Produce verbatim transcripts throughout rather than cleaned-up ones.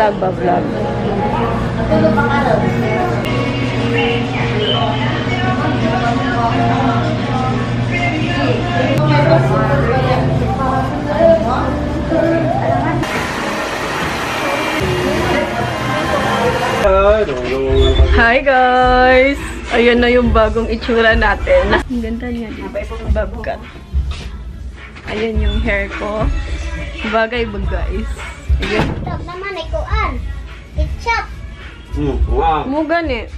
nagba-vlog. Hi guys! Ayan na yung bagong itsura natin. Ang ganda niya dito. Bobcat. Ayan yung hair ko. Bagay ba guys? Ayan. Stop naman, ikuan. It's chop. Mm, wow. Mo gani.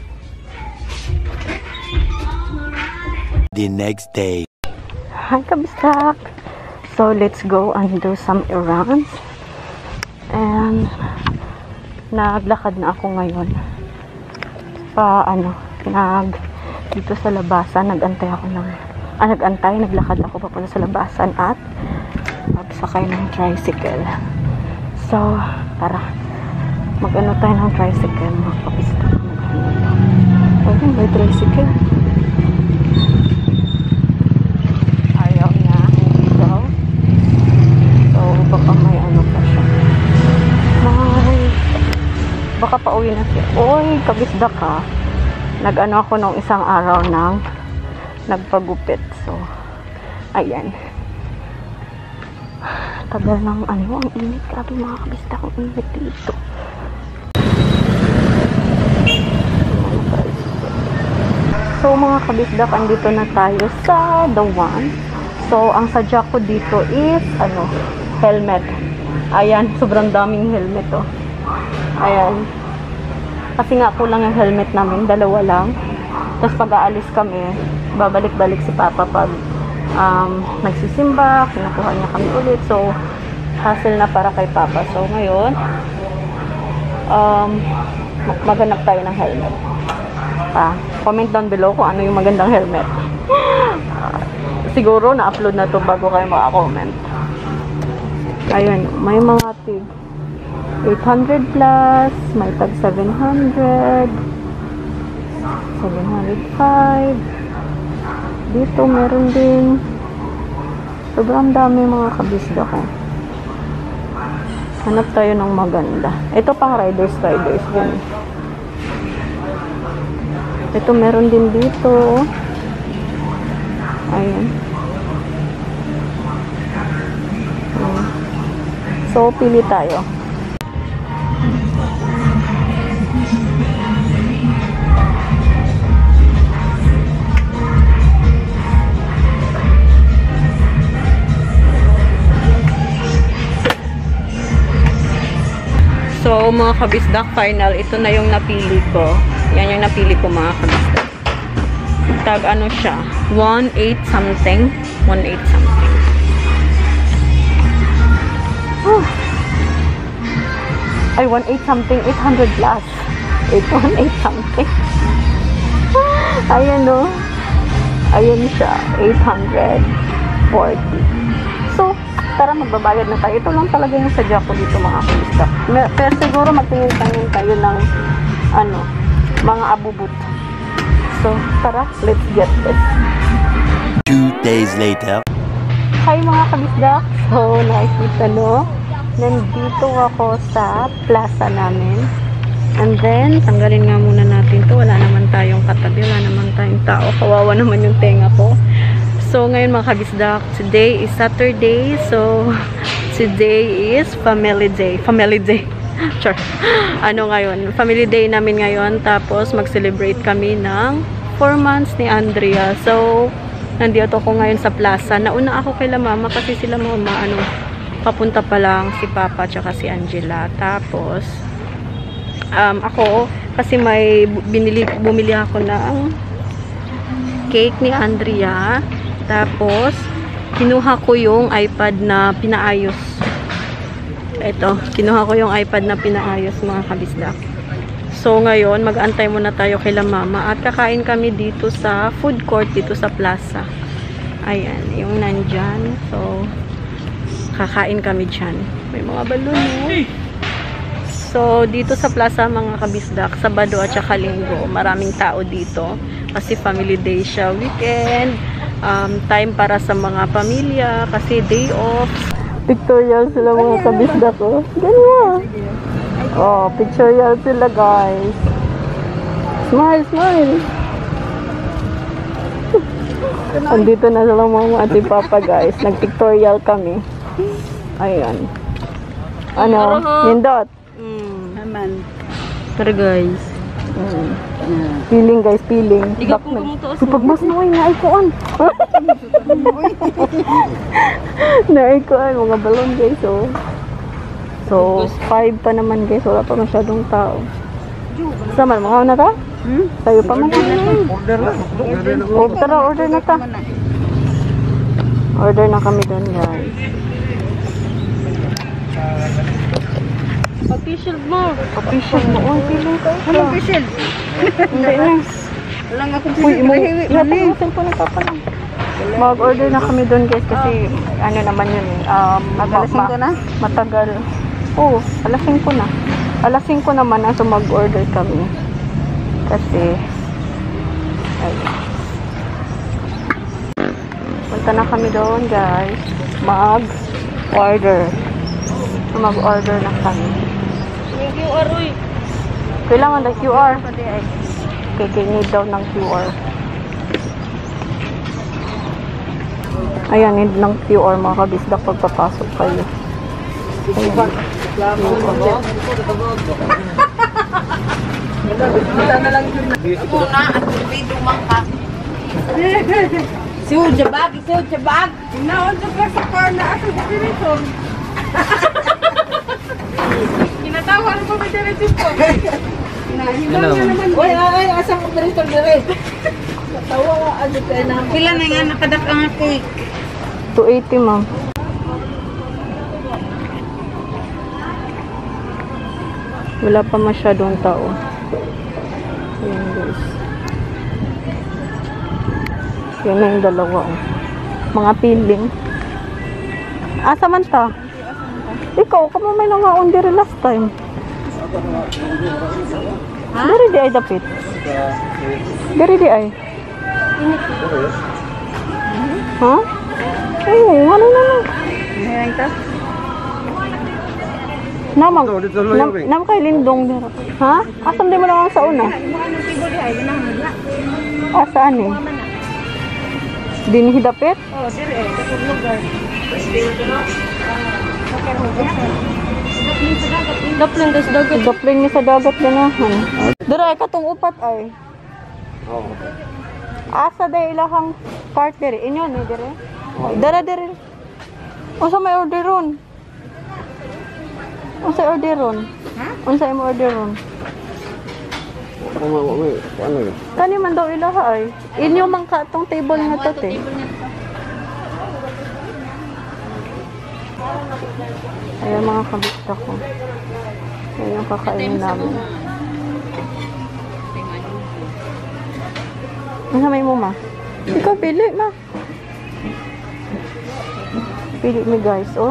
The next day. Hi kabistak! So let's go and do some errands. And naglakad na ako ngayon. Pa ano, nag dito sa labasan, nagantay ako ng ah, nagantay, naglakad ako papunta sa labasan at magsakay ng tricycle. So, tara. Mag-ano tayo ng tricycle, mga kabistak. Okay, may tricycle. Ayaw niya, hindi daw. So, baka may ano pa siya. May baka pauwi na siya. Oy, kabisdak ha. Nag-ano ako nung isang araw ng nagpagupit. So, ayan. Tagal ng ano, ang init. Grabe mga kabisdak, ang init dito. So, mga kabisdak, andito na tayo sa The One. So, ang sadya ko dito is, ano, helmet. Ayan, sobrang daming helmet, oh. Ayan. Kasi nga kulang yung helmet namin, dalawa lang. Tapos pag aalis kami, babalik-balik si Papa pag um, nagsisimba, kinukuha niya kami ulit. So, hassle na para kay Papa. So, ngayon, um, maghanap tayo ng helmet. Ah, comment down below kung ano yung magandang helmet. Uh, siguro na-upload na to bago kayo maka-comment. Ayun, may mga tig eight hundred plus, may tag seven hundred, seven hundred five. Dito meron din. Sobrang dami mga kabisda ko. Hanap tayo ng maganda. Ito pang riders, riders din. Ito meron din dito. Ayan. So, pili tayo. So, mga kabisdak, final. Ito na yung napili ko. Yan yung napili ko, mga kabisdak. Tag ano siya? one eight something. one eight something. Oh. Ay, one eight something. eight hundred plus. eight one eight something. Ayan, no? Ayan siya. eight hundred forty. So, tara, magbabayad na tayo. Ito lang talaga yung sadya ko dito, mga kabisdak. Pero siguro magtingin-tingin tayo ng ano, mga abubut. So, tara, let's get this. Two days later. Hi mga kabisdak. So, nakikita no, nandito ako sa plaza namin. And then, tanggalin nga muna natin to. Wala naman tayong katabi, wala naman tayong tao. Kawawa naman yung tenga ko. So, ngayon mga kabisdak, today is Saturday. So, today is family day. Family day. Sure. Ano ngayon? Family day namin ngayon. Tapos, mag-celebrate kami ng four months ni Andrea. So, nandito ako ngayon sa plaza. Nauna ako kay la mama kasi sila mama, ano, papunta pa lang si Papa tsaka si Angela. Tapos, um, ako, kasi may binili, bumili ako ng cake ni Andrea. Tapos, kinuha ko yung iPad na pinaayos. Ito, kinuha ko yung iPad na pinaayos, mga kabisdak. So, ngayon, mag-antay muna tayo kay la mama. At kakain kami dito sa food court, dito sa plaza. Ayan, yung nandyan. So, kakain kami dyan. May mga balon, no? So, dito sa plaza, mga kabisdak, Sabado at saka Linggo, maraming tao dito. Kasi family day siya, weekend. Um, time para sa mga pamilya kasi day off. Pictorial sila mga kabisda ko. Ganyan. Oh, pictorial sila guys. Smile, smile. Andito na sila mama at si papa guys. Nag-pictorial kami. Ayan. Ano? Nindot. Hmm. Naman. Pero guys. Mm. Feeling guys, feeling. Iga po kumutuos mo. Pag mas naway na ikuan. Na ikuan mga balon guys oh. So, five pa naman guys. Wala pa masyadong tao. Sama mga na ta? Hmm? Tayo pa man. Order na. Order na. Oh, tara, order na ta. Order na kami doon guys. Official mo. Official mo. Uy, feeling ko. Ano official? Hindi na. Walang akong Uy, mo. Hiwi, Ihatag mo cellphone ng papa lang. Mag-order na kami doon guys kasi ano naman yun eh. Um, Alas ma- singko na? Matagal. Oo, alas singko na. Alas singko naman na so mag-order kami. Kasi ay. Punta na kami doon guys. Mag-order. So, mag-order na kami. Yung Q R, uy. Kailangan ng Q R. Okay, need daw ng Q R. Ayan, need ng Q R mga kabisdak pagpapasok kayo. Ayan. Una, at video mangka. Siyo, jabag, siyo, jabag. Naon sa pa sa car na asa sa diretor. Kinatawa na pa may diretor ko. Nahimaw na naman. Uy, ay, asa ko diretor dire. Natawa ka, ano tayo na. Pila na nga, nakadak ang cake. two eighty ma'am. Wala pa masyadong tao. Ayan guys. Yan na yung dalawa. Oh. Mga piling. Asa man ta? Ikaw, kamo may nangaon diri last time. Ha? Dari di ay dapit. Dari di ay. Ha? Oo, ano na na. Ngayon ka? Namang, nam, nam kay Lindong dira. Ha? Asan di mo lang sa una? Ah, saan eh? Dinhi dapit? Oh, dire eh, kapag lugar. Dapling guys, dagat. Dapling ni sa dagat ganahan. Dira katong upat ay. Oo. Asa day ilahang part diri? Inyo ni dire? Dara diri. Unsa may order ron? Unsa order ron? Ha? Unsa imo order ron? Ano yun? Kani man daw ilaha ay. Inyo man ka tong table nga to te. Ayan mga kabista ko. Ayan yung kakainin namin. Ano may mo ma? Ikaw pili ma. Pili mi guys oh.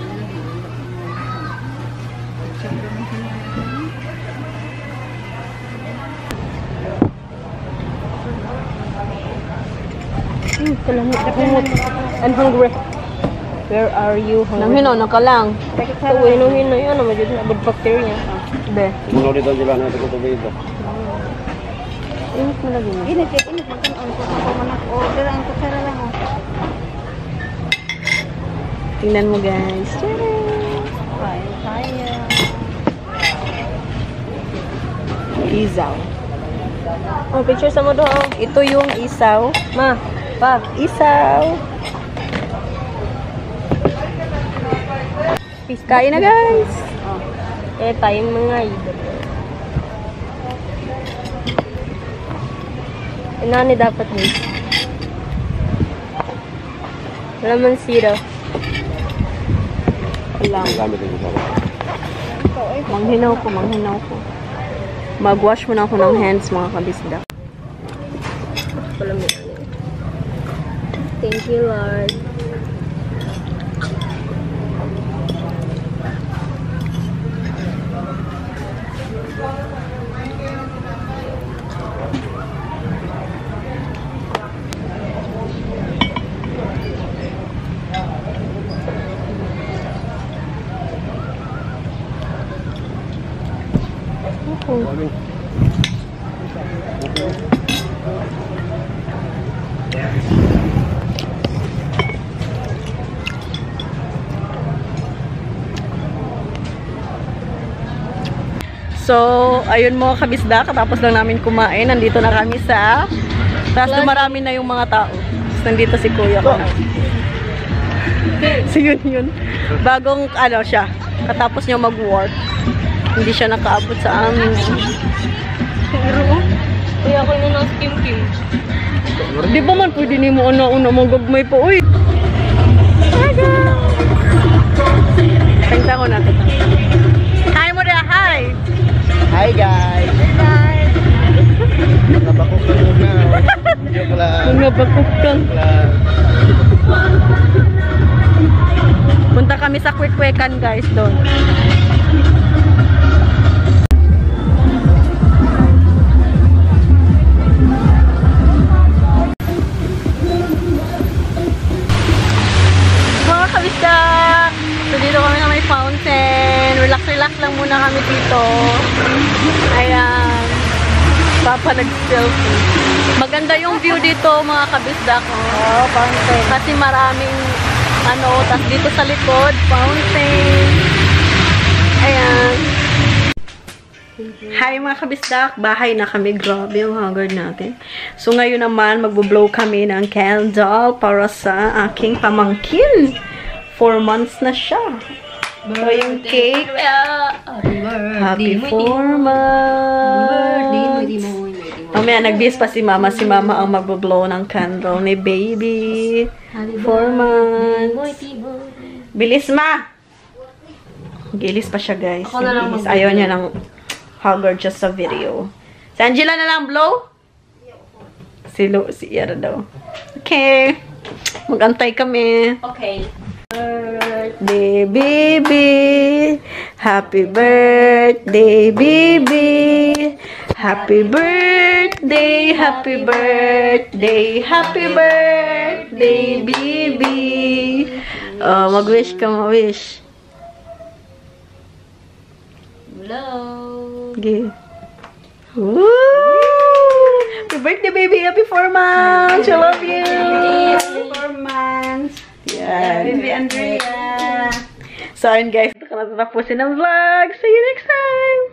Hmm, kalamit na kumot. I'm hungry. Where are you hungry? Nang hino, nakalang. So, hino-hino yun, ano, medyo na bad bacteria. Be. Muna dito sila na ito ko dito. Init mo lagi mo. Init, eh, init. Ang ang ko ako manak order ang kutsara lang oh. Tingnan mo guys. Kain tayo. Isaw. Oh, picture sa mo do. Oh. Ito yung isaw. Ma, pag Isaw. Kain na guys. eh tayong mga idol. Inani dapat guys. Lemon syrup. Alam. Gamit yung isa. Manghinaw ko, manghinaw ko. Mag-wash muna ako ng hands mga kabisda. Thank you, Lord. Oo. So, ayun mo kabisda, katapos lang namin kumain. Nandito na kami sa... Tapos dumarami na yung mga tao. Tapos nandito si kuya ko. So, yun yun. Bagong ano siya. Katapos niya mag-work. Hindi siya nakaabot sa amin. Pero, Kuya ko na ng skim-kim. di ba man pwede ni mo una-una magagmay po, uy. Pagta ko na ito. Hi mo na, hi! Hi guys! Hi! Nakabakok ko muna. Joke lang. Mga bakok kang. Lang. Punta kami sa Kwek-Kwekan guys doon. Mga kabisda! So dito kami na may fountain. Relax-relax lang muna kami dito. Ayan. Papa nag-selfie. Maganda yung view dito mga kabisda ko. Oo, fountain. Kasi maraming ano, tas dito sa likod, fountain. Ayan. Hi mga kabisdak, bahay na kami. Grabe yung haggard natin. So ngayon naman, magbo-blow kami ng candle para sa aking pamangkin. Four months na siya. So yung cake, happy four months. Mamaya, nagbihis pa si mama. Si mama ang magbo-blow ng candle ni baby. Four months. Bilis ma! Gilis pa siya guys. Ako na lang Bilis. mag-blow. Ayaw niya ng haggard just sa video. Si Angela na lang blow? Si Lo, si Yara daw. Okay. Mag-antay kami. Okay. Birthday, baby. Happy birthday, baby. Happy birthday, happy birthday, happy birthday, baby. Oh, mag-wish ka, mag-wish. Hello. Okay. Woo! Happy birthday, baby. Happy four months. I love you. Four months. Yan. Baby Andrea. So, ayun guys. Ito ka natatapusin ng vlog. See you next time.